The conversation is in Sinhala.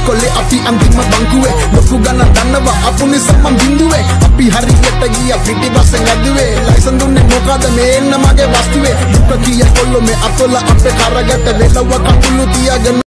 ඉස්කොලේ අපි අන්තිම බංකුවේ ලොකු ගණන් දන්නවා අපු නිසා මං බින්දුවේ අපි හරියට ගියා පිටිපස්සෙන් ඇදුවේ ලයිසන් දුන්නේ මොකද මේ එන්න මගේ වස්තුවේ දුක කිය කොල්ලෝ මේ අතොල අපේ කරගට වෙලව කකුළු තියාගෙන